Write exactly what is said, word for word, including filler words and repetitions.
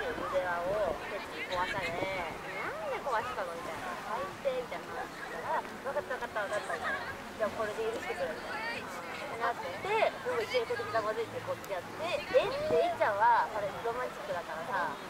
腕輪をケチに壊され、なんで壊したのみたいな、最低みたいな話したら、分かった分かった分かったみたいな、じゃあこれで許してくれみたいな。なってでも一緒にこうやってまずいってこっちやって、えっていっちゃんはこれロマンチックだからさ